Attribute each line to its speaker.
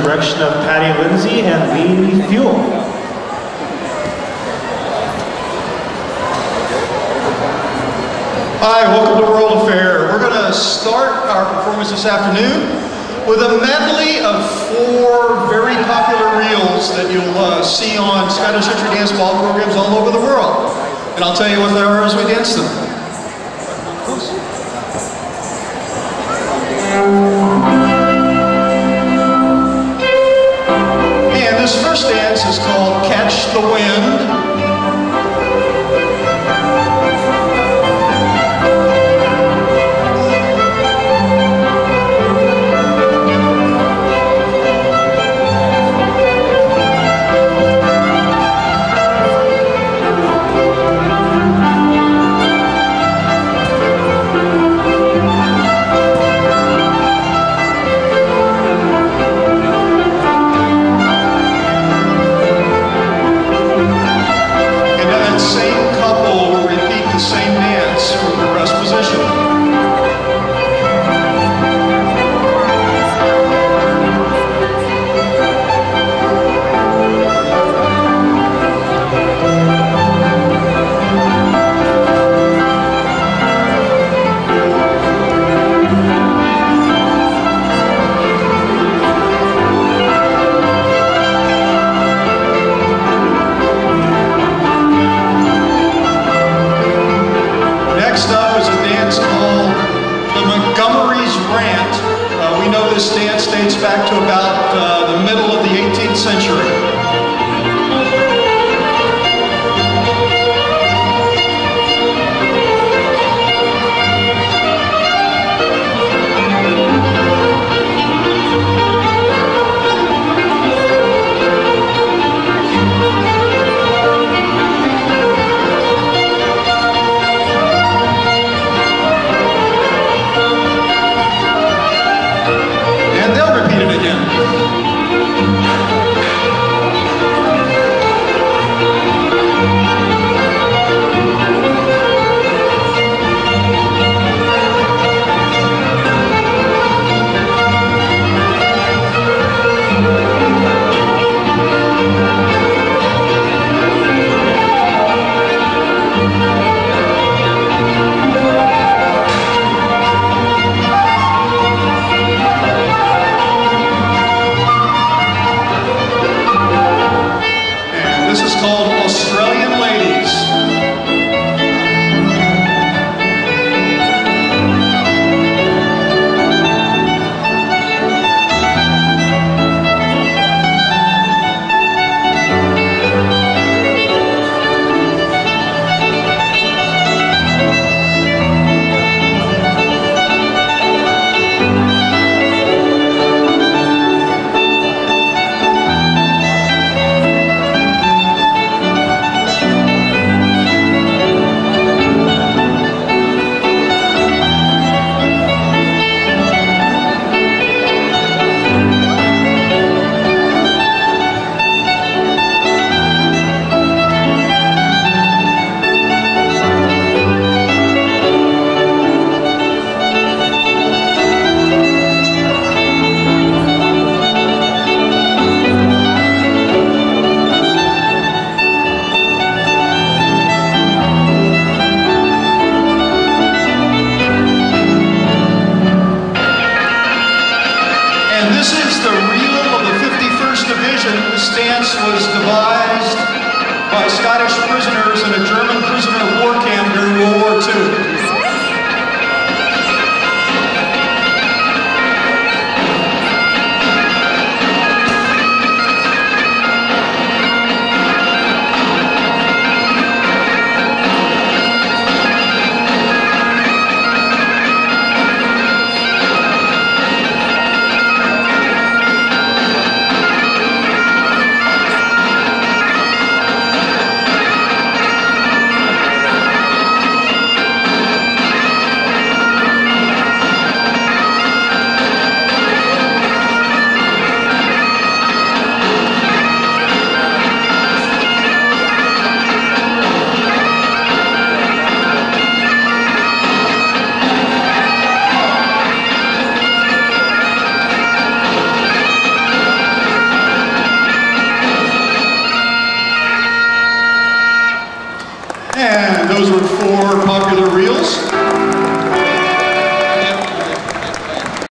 Speaker 1: direction of Patty Lindsay and Lee Fuel.
Speaker 2: Hi, welcome to World Affair. We're going to start our performance this afternoon with a medley of 4 very popular reels that you'll see on Scottish Century Dance Ball programs all over the world. And I'll tell you what they are as we dance them. And this first dance is called Catch the Wind. Next up is a dance called the Montgomery's Rant. We know this dance dates back to about the middle of the 18th century. This dance was devised by Scottish prisoners in a German prisoner of war camp during World War II. those were 4 popular reels.